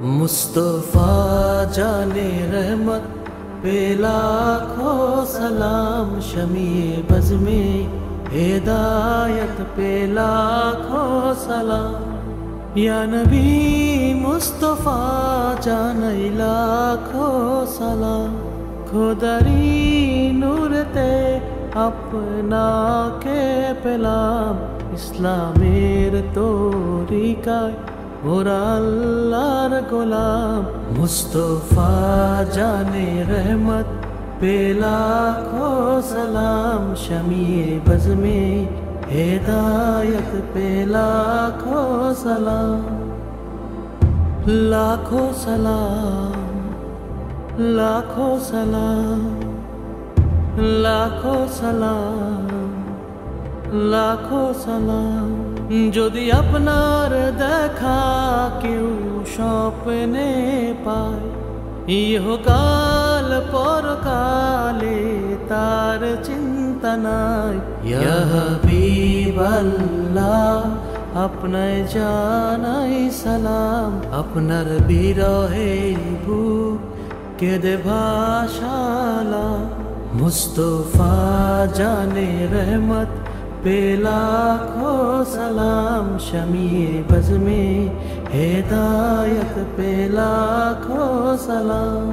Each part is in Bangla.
मुस्तफा जाने रहमत पे लाखों सलाम, शमीए बज़ में हिदायत पे लाखों सलाम। या नबी मुस्तफा जाने लाखों सलाम, खुदारी नूर ते अपना के पेलाम। इस्लामेर तोरिकाय मोरा अल्लाहर गोलाम, मुस्तफा जाने रहमत पे लाखों सलाम। शमीए बज़ में हिदायत पे लाखों सलाम। लाखों सलाम, लाखों सलाम, लाखों सलाम, लाखों सलाम। যদি আপনার দেখা কেউ স্বপ্নে পায়, ইহকাল পরকালে তার চিন্তা নাই। ইয়া হাবিবাল্লাহ আপনায় জানাই সালাম, আপনার বিরহে বুক কেঁদে ভাসালা। মুস্তফা জানে रहमत पे लाखों सलाम, शमीए बज़ में हिदायत पे लाखों सलाम।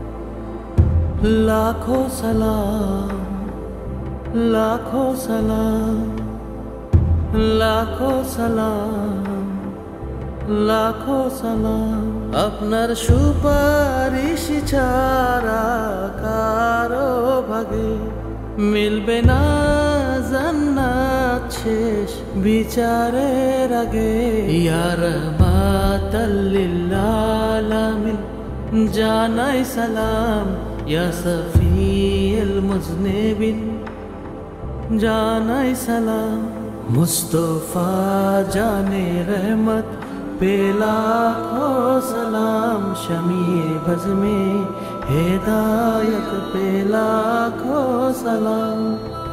लाखों सलाम, लाखों सलाम, लाखों सलाम, लाखों सलाम। আপনার সুপারিশ ছাড়া কারো ভাগে মিলবে না জান্নাত শেষ বিচারের আগে। ইয়া রাহমাতাল লিল আলামিন জানাই সালাম, ইয়া সফিয়াল মুজনিবিন জানাই সালাম। মুস্তফা জানে रहमत पे लाखों सलाम, शमीए बज़ में हिदायत पे लाखों सलाम।